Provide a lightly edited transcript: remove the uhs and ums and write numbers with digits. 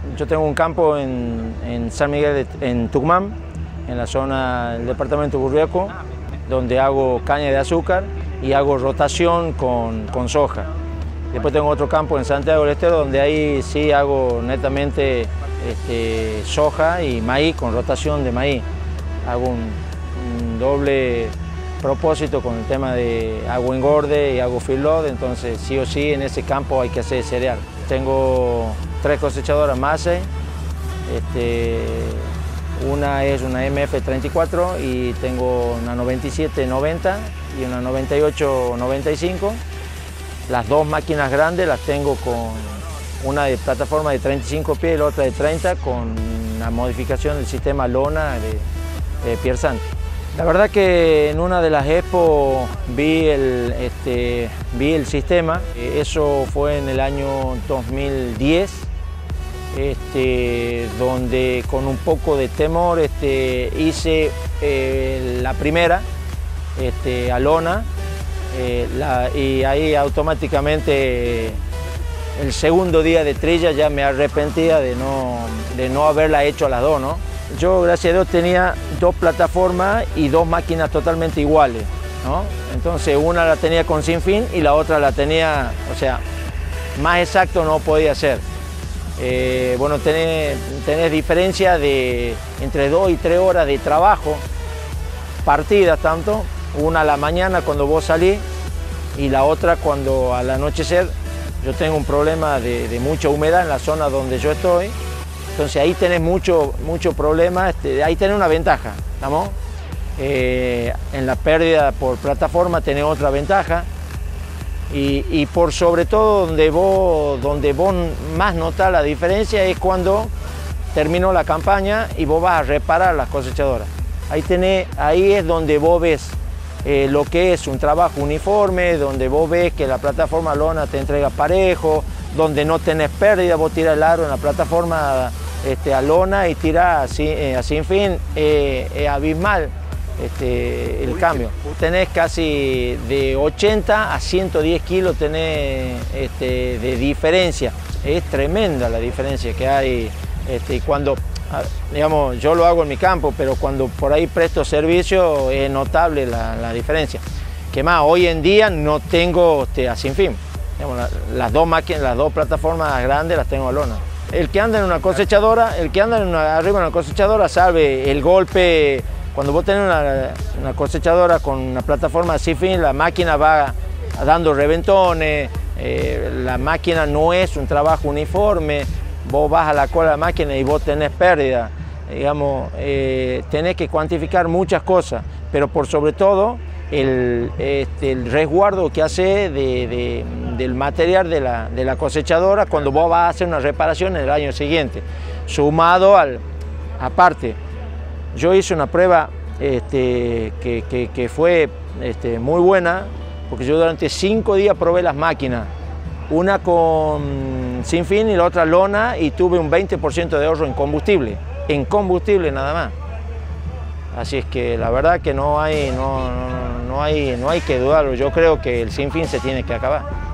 Yo tengo un campo en San Miguel, en Tucumán, en la zona del departamento de Burriaco, donde hago caña de azúcar y hago rotación con soja. Después tengo otro campo en Santiago del Estero, donde ahí sí hago netamente soja y maíz con rotación de maíz. Hago un doble propósito con el tema de hago engorde y hago feedlot, entonces sí o sí en ese campo hay que hacer cereal. Tengo 3 cosechadoras Massey, una es una MF34 y tengo una 9790 y una 9895. Las 2 máquinas grandes las tengo con una de plataforma de 35 pies y la otra de 30 con una modificación del sistema lona de Pierre Santi. La verdad que en una de las expo vi el sistema, eso fue en el año 2010, donde con un poco de temor hice la primera a lona y ahí automáticamente el segundo día de trilla ya me arrepentía de no haberla hecho a las 2, ¿no? Yo, gracias a Dios, tenía 2 plataformas y 2 máquinas totalmente iguales, ¿no? Entonces una la tenía con Sinfín y la otra la tenía, o sea, más exacto no podía ser. Bueno, tenés diferencia de entre 2 y 3 horas de trabajo, partidas tanto, una a la mañana cuando vos salís y la otra cuando al anochecer. Yo tengo un problema de mucha humedad en la zona donde yo estoy, entonces ahí tenés mucho problema, ahí tenés una ventaja, ¿estamos? En la pérdida por plataforma tenés otra ventaja y por sobre todo donde vos más notás la diferencia es cuando terminó la campaña y vos vas a reparar las cosechadoras. Ahí es donde vos ves lo que es un trabajo uniforme, donde vos ves que la plataforma lona te entrega parejo, donde no tenés pérdida, vos tirás el aro en la plataforma a lona y tirás a Sinfín, es abismal el cambio. Tenés casi de 80 a 110 kilos tenés de diferencia, es tremenda la diferencia que hay cuando, digamos, yo lo hago en mi campo, pero cuando por ahí presto servicio es notable la diferencia. Que más, hoy en día no tengo a Sinfín. Digamos, las 2 máquinas, las 2 plataformas grandes las tengo a lona. El que anda en una cosechadora, arriba de una cosechadora sabe el golpe. Cuando vos tenés una cosechadora con una plataforma Sinfín, la máquina va dando reventones, la máquina no es un trabajo uniforme. Vos vas a la cola de la máquina y vos tenés pérdida, digamos, tenés que cuantificar muchas cosas, pero por sobre todo el resguardo que hace del material de la cosechadora cuando vos vas a hacer una reparación en el año siguiente, sumado aparte. Yo hice una prueba que fue muy buena, porque yo durante 5 días probé las máquinas, una con Sinfín y la otra lona, y tuve un 20% de ahorro en combustible nada más. Así es que la verdad que no hay que dudarlo, yo creo que el Sinfín se tiene que acabar.